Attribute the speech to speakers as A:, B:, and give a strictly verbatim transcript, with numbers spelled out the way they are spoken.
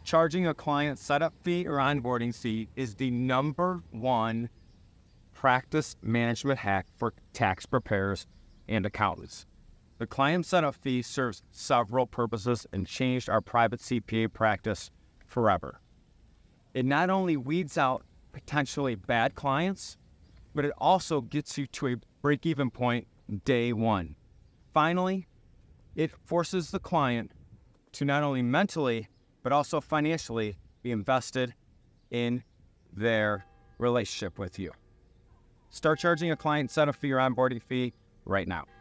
A: charging a client setup fee or onboarding fee is the number one practice management hack for tax preparers and accountants. The client setup fee serves several purposes and changed our private C P A practice forever. It not only weeds out potentially bad clients, but it also gets you to a break-even point day one. Finally, it forces the client to not only mentally, but also financially be invested in their relationship with you. Start charging a client setup fee or onboarding fee right now.